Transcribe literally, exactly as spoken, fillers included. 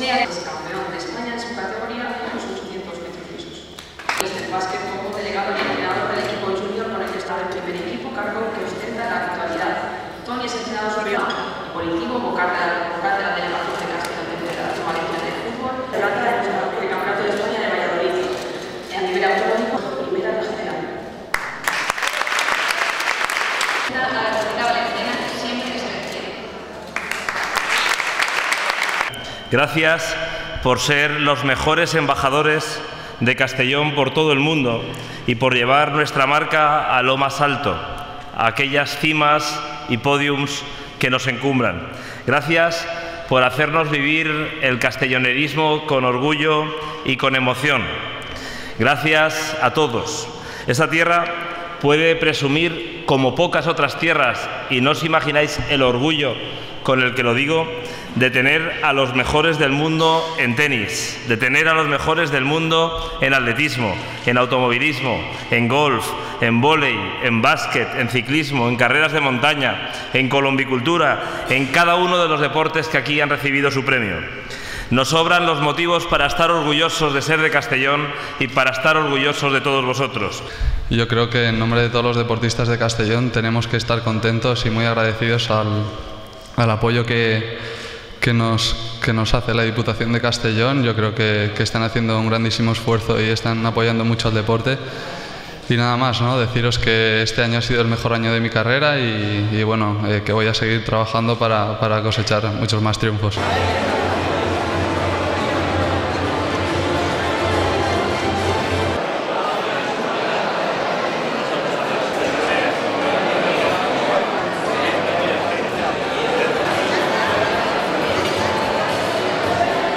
Sea campeón de España en su categoría en los ochocientos metros lisos. Desde el básquet como delegado y entrenador del equipo junior con el que estaba en primer equipo, cargo que ostenta en la actualidad. Tony es entrenador superior y político, vocal de la, vocal de la delegación de Castellón de Federación Valenciana de Fútbol, relata el Campeonato de España de Valladolid. A nivel autonómico, primera regional. A la Comunidad Valenciana siempre que se requiere. Gracias por ser los mejores embajadores de Castellón por todo el mundo y por llevar nuestra marca a lo más alto, a aquellas cimas y podiums que nos encumbran. Gracias por hacernos vivir el castellonerismo con orgullo y con emoción. Gracias a todos. Esta tierra puede presumir como pocas otras tierras, y no os imagináis el orgullo con el que lo digo, de tener a los mejores del mundo en tenis, de tener a los mejores del mundo en atletismo, en automovilismo, en golf, en vóley, en básquet, en ciclismo, en carreras de montaña, en colombicultura, en cada uno de los deportes que aquí han recibido su premio. Nos sobran los motivos para estar orgullosos de ser de Castellón y para estar orgullosos de todos vosotros. Yo creo que en nombre de todos los deportistas de Castellón tenemos que estar contentos y muy agradecidos al, al apoyo que, que, nos, que nos hace la Diputación de Castellón. Yo creo que, que están haciendo un grandísimo esfuerzo y están apoyando mucho al deporte. Y nada más, ¿no? Deciros que este año ha sido el mejor año de mi carrera y, y bueno, eh, que voy a seguir trabajando para, para cosechar muchos más triunfos.